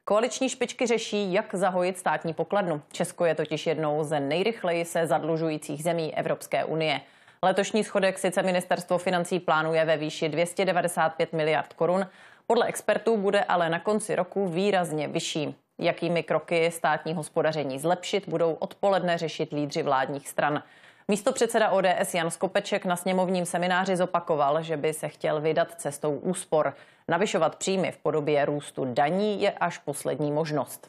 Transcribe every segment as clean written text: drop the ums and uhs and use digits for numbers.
Koaliční špičky řeší, jak zahojit státní pokladnu. Česko je totiž jednou ze nejrychleji se zadlužujících zemí Evropské unie. Letošní schodek sice ministerstvo financí plánuje ve výši 295 miliard korun, podle expertů bude ale na konci roku výrazně vyšší. Jakými kroky státní hospodaření zlepšit, budou odpoledne řešit lídři vládních stran. Místopředseda ODS Jan Skopeček na sněmovním semináři zopakoval, že by se chtěl vydat cestou úspor. Navyšovat příjmy v podobě růstu daní je až poslední možnost.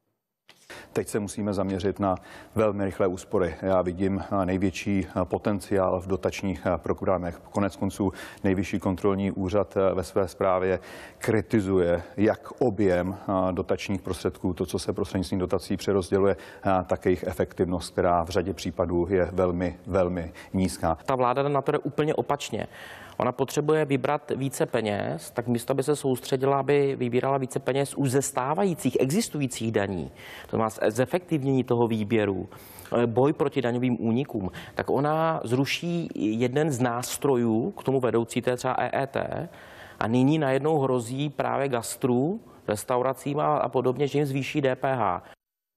Teď se musíme zaměřit na velmi rychlé úspory. Já vidím největší potenciál v dotačních programech. Konec konců Nejvyšší kontrolní úřad ve své zprávě kritizuje jak objem dotačních prostředků, to, co se prostřednictvím dotací přerozděluje, tak jejich efektivnost, která v řadě případů je velmi, velmi nízká. Ta vláda na to jde úplně opačně. Ona potřebuje vybrat více peněz, tak místo, aby se soustředila, aby vybírala více peněz už ze stávajících, existujících daní, to má zefektivnění toho výběru, boj proti daňovým únikům, tak ona zruší jeden z nástrojů k tomu vedoucí, to je třeba EET, a nyní najednou hrozí právě gastru, restauracím a podobně, že jim zvýší DPH.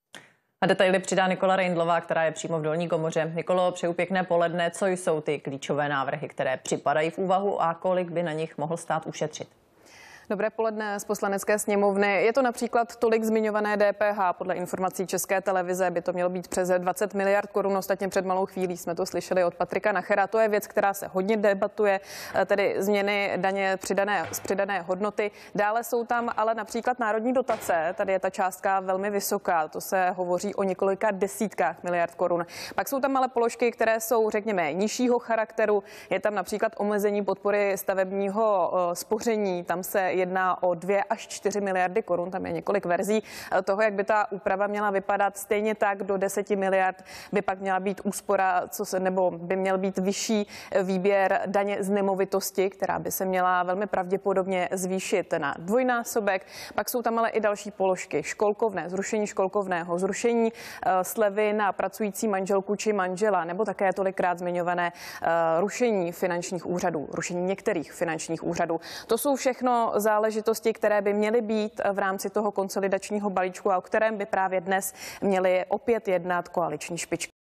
A detaily přidá Nikola Reindlová, která je přímo v Dolní Komoře. Nikolo, přeju pěkné poledne. Co jsou ty klíčové návrhy, které připadají v úvahu a kolik by na nich mohl stát ušetřit? Dobré poledne z Poslanecké sněmovny. Je to například tolik zmiňované DPH. Podle informací České televize by to mělo být přes 20 miliard korun. Ostatně před malou chvílí jsme to slyšeli od Patrika Nachera. To je věc, která se hodně debatuje, tedy změny daně z přidané hodnoty. Dále jsou tam ale například národní dotace. Tady je ta částka velmi vysoká. To se hovoří o několika desítkách miliard korun. Pak jsou tam ale položky, které jsou, řekněme, nižšího charakteru. Je tam například omezení podpory stavebního spoření. Tam se jedná o 2 až 4 miliardy korun, tam je několik verzí toho, jak by ta úprava měla vypadat. Stejně tak do 10 miliard by pak měla být úspora, nebo by měl být vyšší výběr daně z nemovitosti, která by se měla velmi pravděpodobně zvýšit na dvojnásobek. Pak jsou tam ale i další položky. Školkovné, zrušení školkovného, zrušení slevy na pracující manželku či manžela, nebo také tolikrát zmiňované rušení finančních úřadů, rušení některých finančních úřadů. To jsou všechno záležitosti, které by měly být v rámci toho konsolidačního balíčku a o kterém by právě dnes měly opět jednat koaliční špičky.